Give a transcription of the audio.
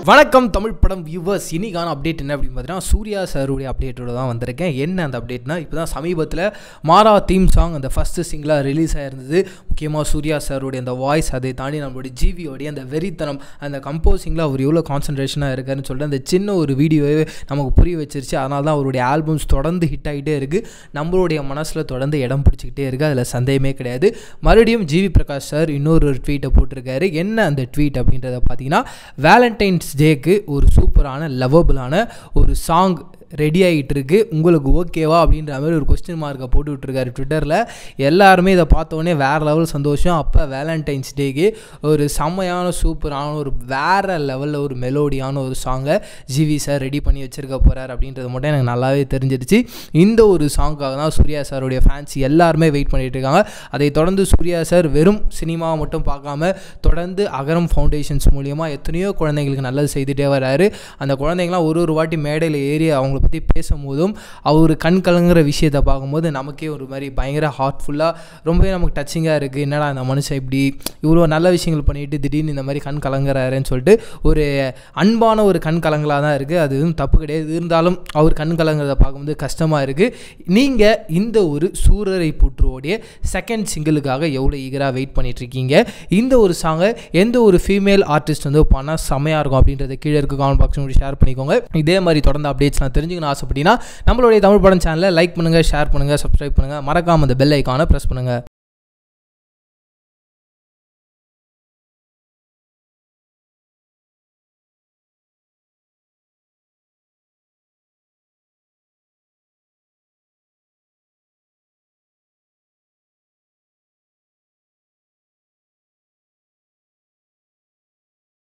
வணக்கம் தமிழ் படம் வியூவர்ஸ். இன்னைக்கான அப்டேட் என்ன அப்படின்னு பார்த்தீங்கன்னா, சூர்யா சாருடைய அப்டேட்டோட தான் வந்திருக்கேன். என்ன அந்த அப்டேட்னா, இப்போ தான் சமீபத்தில் மாறா தீம் சாங் அந்த ஃபஸ்ட்டு சிங்கிளாக ரிலீஸ் ஆகிருந்தது. முக்கியமாக சூர்யா சாருடைய அந்த வாய்ஸ், அதை தாண்டி நம்மளுடைய ஜிவியோடைய அந்த வெறித்தனம், அந்த கம்போசிங்கில் அவர் எவ்வளோ கான்சன்ட்ரேஷனாக இருக்காருன்னு சொல்லிட்டு அந்த சின்ன ஒரு வீடியோவே நமக்கு புரிய வச்சிருச்சு. அதனால தான் அவருடைய ஆல்பம்ஸ் தொடர்ந்து ஹிட் ஆகிட்டே இருக்குது, நம்மளுடைய மனசில் தொடர்ந்து இடம் பிடிச்சிக்கிட்டே இருக்குது, அதில் சந்தேகமே கிடையாது. மறுபடியும் ஜிவி பிரகாஷ் சார் இன்னொரு ட்வீட்டை போட்டிருக்காரு. என்ன அந்த ட்வீட் அப்படின்றத பார்த்தீங்கன்னா, வேலண்டைன்ஸ் டேக்கு ஒரு சூப்பரான லவ்வபிளான ஒரு சாங் ரெடி ஆகிட்டு இருக்கு, உங்களுக்கு ஓகேவா அப்படின்ற மாதிரி ஒரு கொஸ்டின் மார்க்கை போட்டு விட்டுருக்காரு ட்விட்டரில். எல்லாருமே இதை பார்த்தோன்னே வேறு லெவல் சந்தோஷம். அப்போ வேலண்டைன்ஸ் டேக்கு ஒரு செம்மையான சூப்பரான ஒரு வேறு லெவலில் ஒரு மெலோடியான ஒரு சாங்கை ஜிவி சார் ரெடி பண்ணி வச்சுருக்க போகிறார் அப்படின்றது மட்டும் எனக்கு நல்லாவே தெரிஞ்சிருச்சு. இந்த ஒரு சாங்காக தான் சூர்யா சாருடைய ஃபேன்ஸ் எல்லாருமே வெயிட் பண்ணிகிட்டு இருக்காங்க. அதை தொடர்ந்து சூர்யா சார் வெறும் சினிமாவை மட்டும் பார்க்காம தொடர்ந்து அகரம் ஃபவுண்டேஷன்ஸ் மூலியமாக எத்தனையோ குழந்தைங்களுக்கு நல்லது செய்துகிட்டே வர்றாரு. அந்த குழந்தைங்களாம் ஒரு வாட்டி மேடையில் ஏறி அவங்கள பற்றி பேசும்போதும் அவர் கண் கலங்குற விஷயத்தை பார்க்கும்போது நமக்கே ஒரு மாதிரி பயங்கர ஹார்ட்ஃபுல்லாக ரொம்பவே நமக்கு டச்சிங்காக இருக்குது. என்னடா அந்த மனுஷன் இப்படி இவ்வளோ நல்ல விஷயங்கள் பண்ணிட்டு திடீர்னு இந்த மாதிரி கண் கலங்குறாருன்னு சொல்லிட்டு ஒரு அன்பான ஒரு கண் கலங்களாக தான் இருக்குது. அது எதுவும் தப்பு கிடையாது. இருந்தாலும் அவர் கண் கலங்குறதை பார்க்கும்போது கஷ்டமாக இருக்குது. நீங்கள் இந்த ஒரு சூரரை புற்றுவோடைய செகண்ட் சிங்கிளுக்காக எவ்வளோ ஈகராக வெயிட் பண்ணிகிட்ருக்கீங்க? இந்த ஒரு சாங்கை எந்த ஒரு ஃபீமேல் ஆர்டிஸ்ட் வந்து பண்ணால் செம்மையாக இருக்கும் அப்படின்றத கீழே இருக்க கமெண்ட் பாக்ஸ் ஷேர் பண்ணிக்கோங்க. இதே மாதிரி தொடர்ந்து அப்டேட்ஸ் நான் தெரிஞ்சுக்கணும் ஆசைப்பட்டீங்கன்னா நம்மளுடைய தமிழ் படம் சேனலை லைக் பண்ணுங்கள், ஷேர் பண்ணுங்கள், சப்ஸ்கிரைப் பண்ணுங்கள், மறக்காமல் அந்த பெல் ஐக்கானை ப்ரெஸ் பண்ணுங்கள்.